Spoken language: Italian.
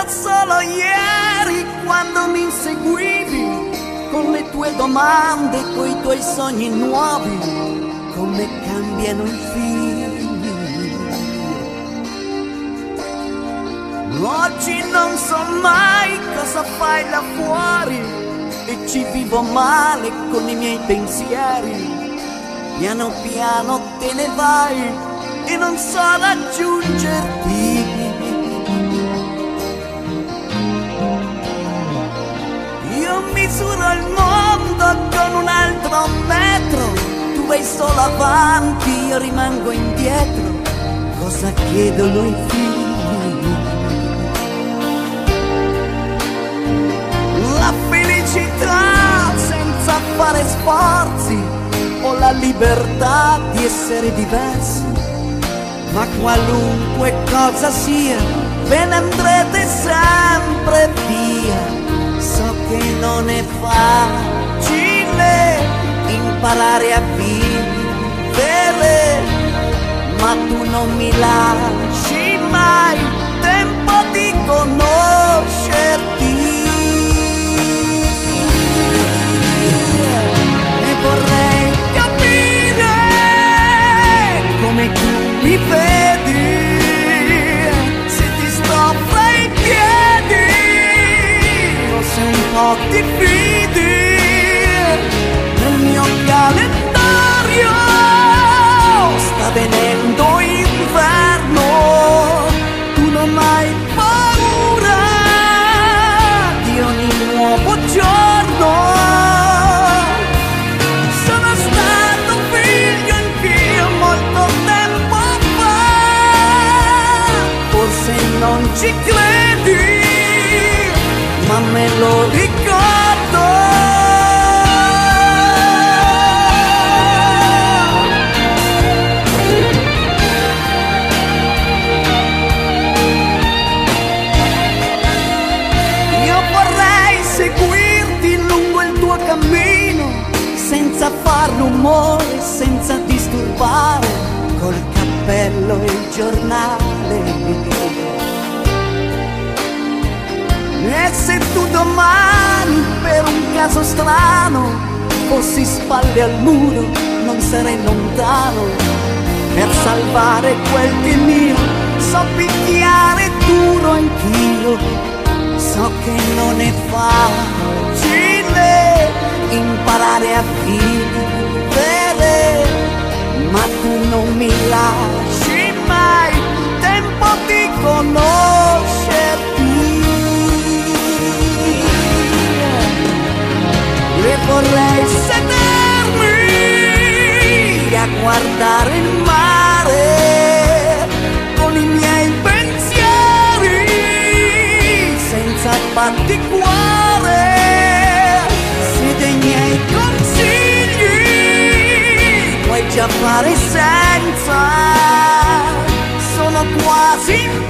solo ieri quando mi inseguivi con le tue domande, coi tuoi sogni nuovi, come cambiano i figli. Oggi non so mai cosa fai là fuori e ci vivo male con i miei pensieri. Piano piano te ne vai e non so raggiungerti. Io misuro il mondo con un altro metro, tu vai solo avanti, io rimango indietro. Cosa chiedono i figli? La felicità senza fare sforzi, o la libertà di essere diversi. Ma qualunque cosa sia, ve ne andrete sempre via. So che non è facile imparare a vivere, ma tu non mi lasci mai tempo di conoscerti. E vorrei capire come tu mi vedi, se ti sto fra i piedi o se un po' ti fidi. Nel mio calendario sta venendo inverno, tu non hai paura di ogni nuovo giorno. Sono stato figlio anch'io molto tempo fa, forse non ci credi, ma me lo ricordo. Io vorrei seguirti lungo il tuo cammino, senza far rumore, senza disturbare, col cappello e il giornale. E se tu domani per un caso strano fossi spalle al muro, non sarei lontano per salvare quel che è mio. So picchiare duro anch'io, so che non è facile imparare a vivere, ma tu non mi lasci mai tempo di conoscerti. E vorrei sedermi a guardare il mare con i miei pensieri, senza batticuore, se dei miei consigli puoi già fare senza. Sono quasi